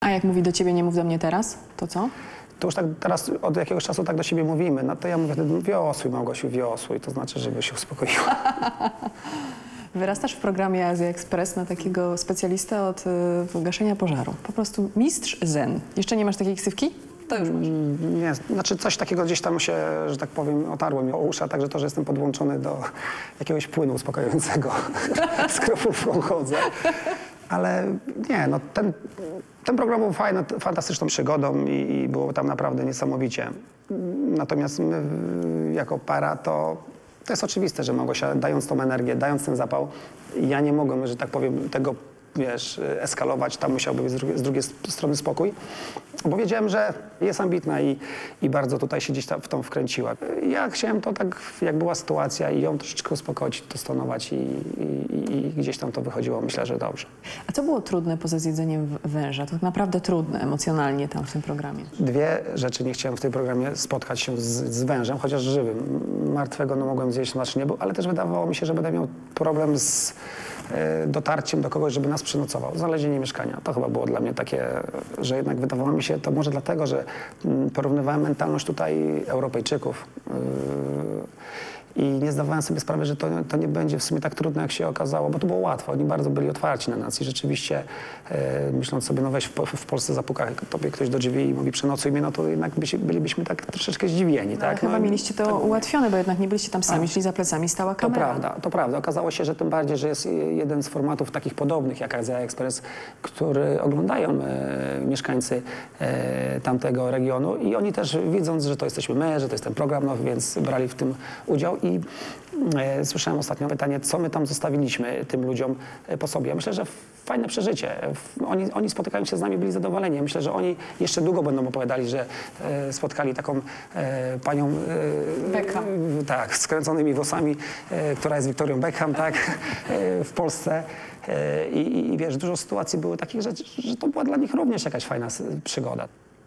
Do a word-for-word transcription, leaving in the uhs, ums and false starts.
A jak mówi do ciebie, nie mów do mnie teraz, to co? To już tak teraz od jakiegoś czasu tak do siebie mówimy. No to ja mówię wtedy, wiosłuj Małgosiu, wiosłuj. To znaczy, żeby się uspokoiła. Wyrastasz w programie Azja Express na takiego specjalistę od y, gaszenia pożaru. Po prostu mistrz zen. Jeszcze nie masz takiej ksywki? To już masz. Nie, znaczy coś takiego gdzieś tam się, że tak powiem, otarło mi o uszy, a także to, że jestem podłączony do jakiegoś płynu uspokajającego. Z kropówką chodzę. Ale nie, no ten, ten program był fajny, fantastyczną przygodą i, i było tam naprawdę niesamowicie. Natomiast my jako para to, to jest oczywiste, że Małgosia, dając tą energię, dając ten zapał, ja nie mogłem, że tak powiem, tego, wiesz, eskalować, tam musiałby być z drugiej, z drugiej strony spokój, bo wiedziałem, że jest ambitna i, i bardzo tutaj się gdzieś tam w tą wkręciła. Ja chciałem to tak, jak była sytuacja i ją troszeczkę uspokoić, dostonować i, i, i gdzieś tam to wychodziło, myślę, że dobrze. A co było trudne poza zjedzeniem węża? To naprawdę trudne emocjonalnie tam w tym programie. Dwie rzeczy nie chciałem w tym programie spotkać się z, z wężem, chociaż żywym. Martwego no mogłem zjeść, znaczy nie był, ale też wydawało mi się, że będę miał problem z e, dotarciem do kogoś, żeby nas przynocował. Znalezienie mieszkania. To chyba było dla mnie takie, że jednak wydawało mi się, to może dlatego, że m, porównywałem mentalność tutaj Europejczyków. Yy, I nie zdawałem sobie sprawy, że to, to nie będzie w sumie tak trudno, jak się okazało, bo to było łatwo. Oni bardzo byli otwarci na nas i rzeczywiście e, myśląc sobie, no weź w, w Polsce zapuka tobie ktoś do drzwi i mówi przenocuj mnie, no to jednak byś, bylibyśmy tak troszeczkę zdziwieni. No, tak? Chyba No, mieliście to tak, ułatwione, bo jednak nie byliście tam sami, szli za plecami, stała to kamera. prawda, to prawda. Okazało się, że tym bardziej, że jest jeden z formatów takich podobnych jak Azja Express, który oglądają e, mieszkańcy e, tamtego regionu i oni też widząc, że to jesteśmy my, że to jest ten program, no więc brali w tym udział i e, słyszałem ostatnio pytanie, co my tam zostawiliśmy tym ludziom e, po sobie. Ja myślę, że fajne przeżycie. Oni, oni spotykają się z nami, byli zadowoleni. Ja myślę, że oni jeszcze długo będą opowiadali, że e, spotkali taką e, panią e, Beckham. E, tak, z skręconymi włosami, e, która jest Victorią Beckham, tak, e, w Polsce. E, i, I wiesz, dużo sytuacji były takich, że, że to była dla nich również jakaś fajna przygoda.